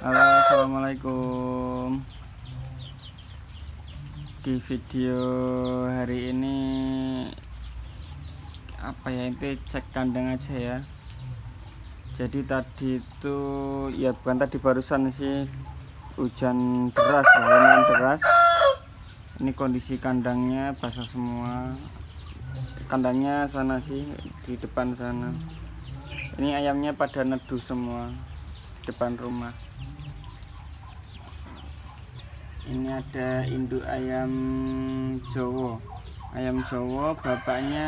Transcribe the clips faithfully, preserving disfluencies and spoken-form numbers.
Halo, assalamualaikum. Di video hari ini apa ya, itu cek kandang aja ya. Jadi tadi itu ya bukan tadi, barusan sih hujan deras ya, lumayan deras. Ini kondisi kandangnya basah semua. Kandangnya sana sih, di depan sana. Ini ayamnya pada neduh semua depan rumah. Ini ada induk ayam Jawa. Ayam Jawa bapaknya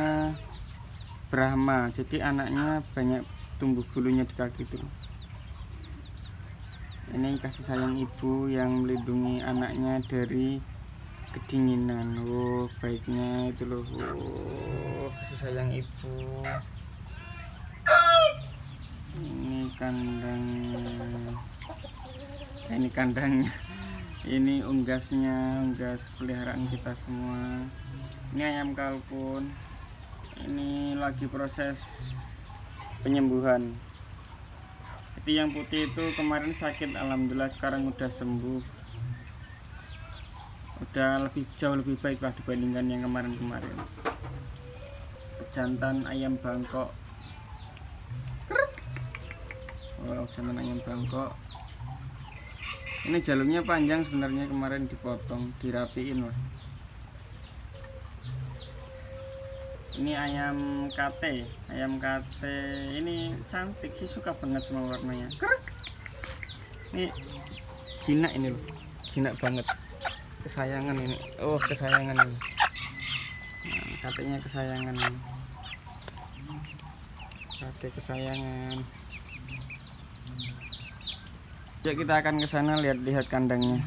Brahma, jadi anaknya banyak tumbuh bulunya di kaki tuh. Ini kasih sayang ibu yang melindungi anaknya dari kedinginan. Oh, baiknya itu loh. Oh, kasih sayang ibu. Ini kandang. Ini kandangnya. Ini unggasnya, unggas peliharaan kita semua. Ini ayam kalkun. Ini lagi proses penyembuhan. Jadi yang putih itu kemarin sakit, alhamdulillah sekarang udah sembuh. Udah lebih jauh lebih baik lah dibandingkan yang kemarin-kemarin. Jantan ayam Bangkok. Oh, jantan ayam Bangkok. Ini jalurnya panjang sebenarnya, kemarin dipotong, dirapiin lah. Ini ayam kate, ayam kate ini cantik sih, suka banget sama warnanya. Ini jinak ini loh, jinak banget, kesayangan ini. Oh, kesayangan ini. Nah, katanya kesayangan ini. Kate kesayangan. Ya, kita akan ke sana lihat-lihat kandangnya.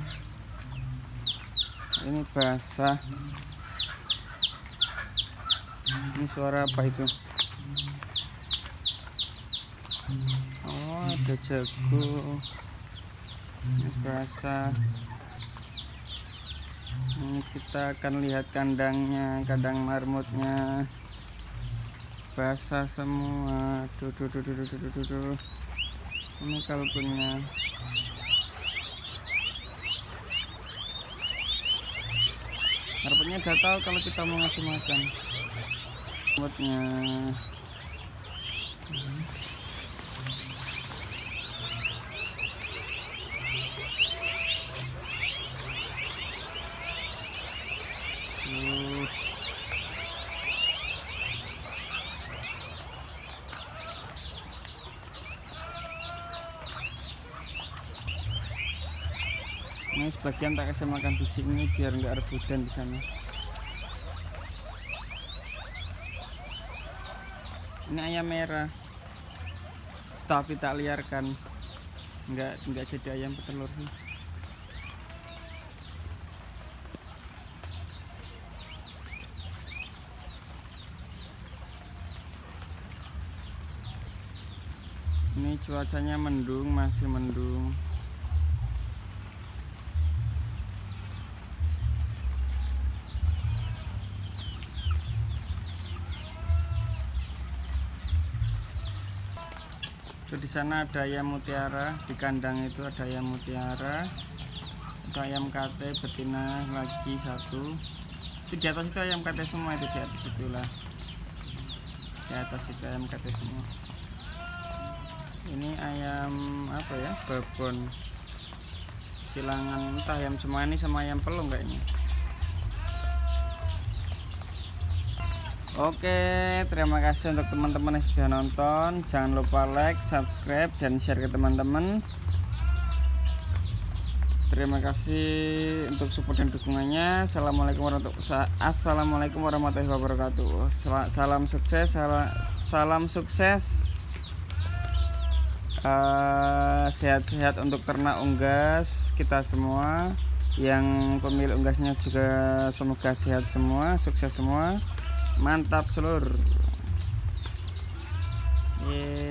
Ini basah. Ini suara apa itu? Oh, ada jago. Ini basah. Ini kita akan lihat kandangnya, kandang marmutnya. Basah semua. Duh, duh, duh, duh, duh, duh, duh, duh. Ini kalkunnya. Harapannya udah tahu kalau kita mau ngasih makan. Buatnya. Uh. Ini sebagian tak kasih makan di sini biar nggak rebutan di sana. Ini ayam merah, tapi tak liarkan, nggak nggak jadi ayam petelur sih. Ini cuacanya mendung, masih mendung. Di sana ada ayam mutiara, di kandang itu ada ayam mutiara, itu ayam kate betina lagi satu. Itu di atas itu ayam kate semua, itu di atas itulah. Di atas itu ayam kate semua. Ini ayam apa ya? Babon. Silangan entah ayam cemani sama ayam pelung kayaknya. Oke, terima kasih untuk teman-teman yang sudah nonton. Jangan lupa like, subscribe, dan share ke teman-teman. Terima kasih untuk support dan dukungannya. Assalamualaikum warahmatullahi Assalamualaikum warahmatullahi wabarakatuh. Salam sukses, salam, salam sukses. Sehat-sehat uh, untuk ternak unggas kita semua. Yang pemilik unggasnya juga semoga sehat semua, sukses semua. Mantap seluruh. Yeah.